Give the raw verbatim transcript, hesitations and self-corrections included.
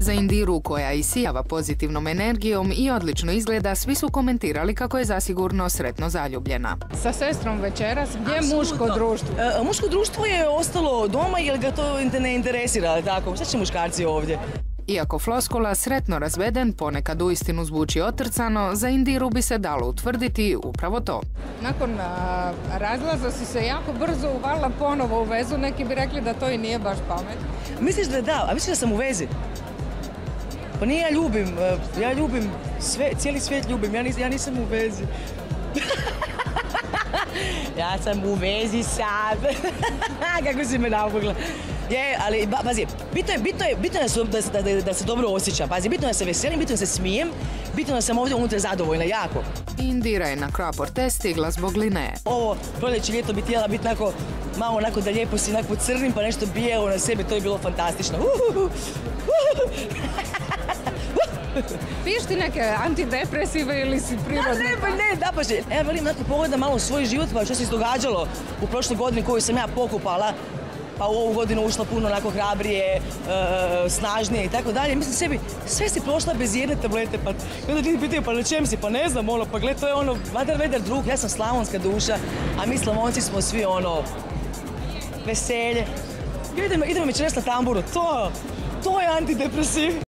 Za Indiru, koja isijava pozitivnom energijom i odlično izgleda, svi su komentirali kako je zasigurno sretno zaljubljena. Sa sestrom večeras, gdje je muško društvo? E, muško društvo je ostalo doma jer ga to ne interesira, tako? Šta će muškarci ovdje? Iako floskula sretno razveden ponekad uistinu zvuči otrcano, za Indiru bi se dalo utvrditi upravo to. Nakon a, razlaza si se jako brzo uvalila ponovo u vezu, neki bi rekli da to i nije baš pamet. Misliš da da, a misliš da sam u vezi? Pa nije, ja ljubim, ja ljubim sve, cijeli svijet ljubim, ja, nis, ja nisam u vezi. Ja sam u vezi sad. Kako si me napugla. Je, ali, ba, pazi, bitno je, bitno je, bitno je da, se, da, da, da se dobro osjećam, pazi, bitno je da se veselim, bitno je da se smijem, bitno je da sam ovdje unutra zadovoljna, jako. Indira je na Craport stigla zbog Linnee. Ovo proljeće ljeto bi htjela biti onako, malo onako da lijepo si onako crnim pa nešto bijelo na sebi, to je bilo fantastično. Uhuhu. Uhuhu. Piješ ti neke antidepresive ili si prirodne? Ja, ne, pa ne, da pa že. Ja velim, onako pogledam malo u svoj život, pa što se izdogađalo u prošloj godini koju sam ja pokupala, pa u ovu godinu ušla puno onako hrabrije, e, snažnije i tako dalje. Mislim sebi, sve si prošla bez jedne tablete, pa kada ti pitaju pa na čem si, pa ne znam, ono, pa gled, to je ono, vadar vedar drug, ja sam slavonska duša, a mi Slavonci smo svi ono, veselje. Idemo, idemo večeras na tamburu, to, to je antidepresiv.